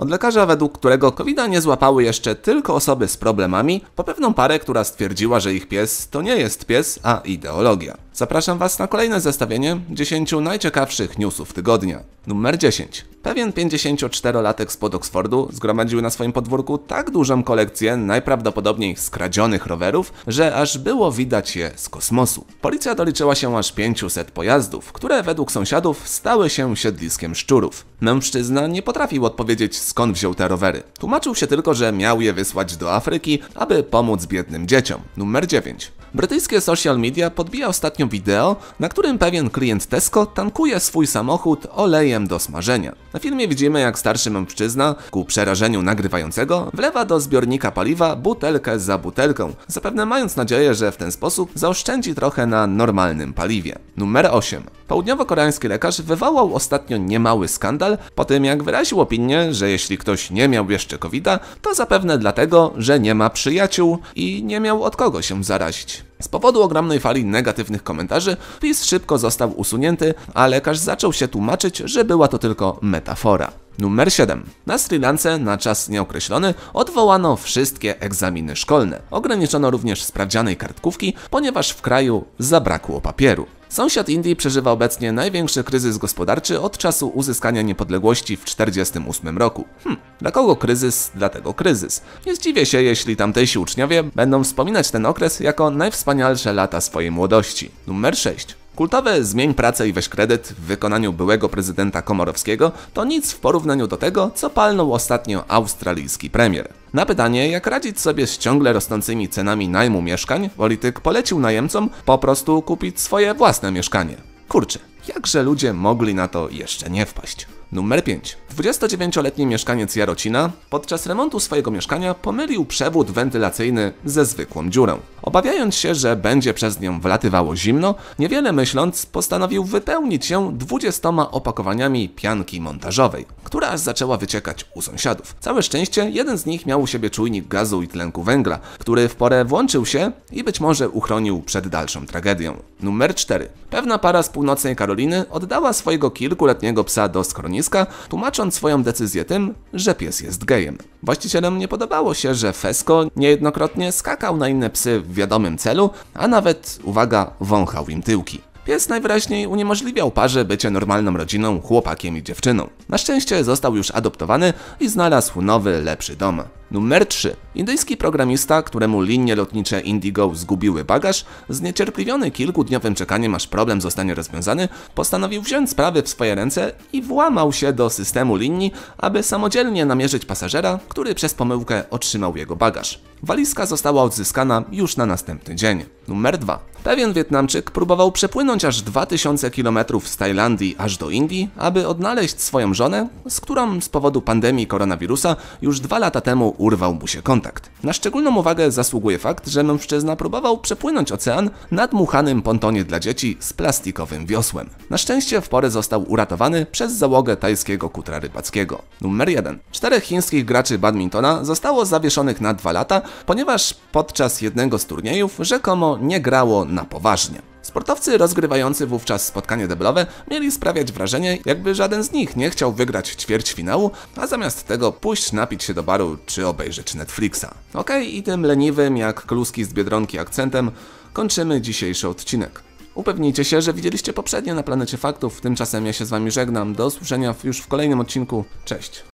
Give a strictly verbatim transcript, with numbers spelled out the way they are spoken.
Od lekarza, według którego kowida nie złapały jeszcze tylko osoby z problemami, po pewną parę, która stwierdziła, że ich pies to nie jest pies, a ideologia. Zapraszam Was na kolejne zestawienie dziesięciu najciekawszych newsów tygodnia. Numer dziesięć. Pewien pięćdziesięcioczterolatek spod Oxfordu zgromadził na swoim podwórku tak dużą kolekcję najprawdopodobniej skradzionych rowerów, że aż było widać je z kosmosu. Policja doliczyła się aż pięciuset pojazdów, które według sąsiadów stały się siedliskiem szczurów. Mężczyzna nie potrafił odpowiedzieć, skąd wziął te rowery. Tłumaczył się tylko, że miał je wysłać do Afryki, aby pomóc biednym dzieciom. Numer dziewięć. Brytyjskie social media podbija ostatnio wideo, na którym pewien klient Tesco tankuje swój samochód olejem do smażenia. Na filmie widzimy, jak starszy mężczyzna, ku przerażeniu nagrywającego, wlewa do zbiornika paliwa butelkę za butelką, zapewne mając nadzieję, że w ten sposób zaoszczędzi trochę na normalnym paliwie. Numer osiem. Południowo-koreański lekarz wywołał ostatnio niemały skandal po tym, jak wyraził opinię, że jeśli ktoś nie miał jeszcze kowida, to zapewne dlatego, że nie ma przyjaciół i nie miał od kogo się zarazić. Z powodu ogromnej fali negatywnych komentarzy wpis szybko został usunięty, a lekarz zaczął się tłumaczyć, że była to tylko metafora. Numer siedem. Na Sri Lance na czas nieokreślony odwołano wszystkie egzaminy szkolne. Ograniczono również sprawdziane i kartkówki, ponieważ w kraju zabrakło papieru. Sąsiad Indii przeżywa obecnie największy kryzys gospodarczy od czasu uzyskania niepodległości w tysiąc dziewięćset czterdziestym ósmym roku. Hm, dla kogo kryzys, dlatego kryzys. Nie zdziwię się, jeśli tamtejsi uczniowie będą wspominać ten okres jako najwspanialsze lata swojej młodości. Numer sześć. Kultowe Zmień pracę i weź kredyt w wykonaniu byłego prezydenta Komorowskiego to nic w porównaniu do tego, co palnął ostatnio australijski premier. Na pytanie, jak radzić sobie z ciągle rosnącymi cenami najmu mieszkań, polityk polecił najemcom po prostu kupić swoje własne mieszkanie. Kurczę, jakże ludzie mogli na to jeszcze nie wpaść. Numer pięć. dwudziestodziewięcioletni mieszkaniec Jarocina podczas remontu swojego mieszkania pomylił przewód wentylacyjny ze zwykłą dziurą. Obawiając się, że będzie przez nią wlatywało zimno, niewiele myśląc postanowił wypełnić ją dwudziestoma opakowaniami pianki montażowej, która aż zaczęła wyciekać u sąsiadów. Całe szczęście jeden z nich miał u siebie czujnik gazu i tlenku węgla, który w porę włączył się i być może uchronił przed dalszą tragedią. Numer cztery. Pewna para z północnej Karoliny oddała swojego kilkuletniego psa do schroniska, tłumacząc swoją decyzję tym, że pies jest gejem. Właścicielom nie podobało się, że Fesko niejednokrotnie skakał na inne psy w wiadomym celu, a nawet, uwaga, wąchał im tyłki. Pies najwyraźniej uniemożliwiał parze bycie normalną rodziną, chłopakiem i dziewczyną. Na szczęście został już adoptowany i znalazł nowy, lepszy dom. Numer trzy. Indyjski programista, któremu linie lotnicze Indigo zgubiły bagaż, zniecierpliwiony kilkudniowym czekaniem, aż problem zostanie rozwiązany, postanowił wziąć sprawy w swoje ręce i włamał się do systemu linii, aby samodzielnie namierzyć pasażera, który przez pomyłkę otrzymał jego bagaż. Walizka została odzyskana już na następny dzień. Numer dwa. Pewien Wietnamczyk próbował przepłynąć aż dwa tysiące kilometrów z Tajlandii aż do Indii, aby odnaleźć swoją żonę, z którą z powodu pandemii koronawirusa już dwa lata temu urwał mu się kontakt. Na szczególną uwagę zasługuje fakt, że mężczyzna próbował przepłynąć ocean na dmuchanym pontonie dla dzieci z plastikowym wiosłem. Na szczęście w porę został uratowany przez załogę tajskiego kutra rybackiego. Numer jeden. Czterech chińskich graczy badmintona zostało zawieszonych na dwa lata, ponieważ podczas jednego z turniejów rzekomo nie grało na poważnie. Sportowcy rozgrywający wówczas spotkanie deblowe mieli sprawiać wrażenie, jakby żaden z nich nie chciał wygrać ćwierćfinału, a zamiast tego pójść napić się do baru czy obejrzeć Netflixa. Okej, okay, i tym leniwym jak kluski z Biedronki akcentem kończymy dzisiejszy odcinek. Upewnijcie się, że widzieliście poprzednie na Planecie Faktów, tymczasem ja się z Wami żegnam, do usłyszenia już w kolejnym odcinku, cześć!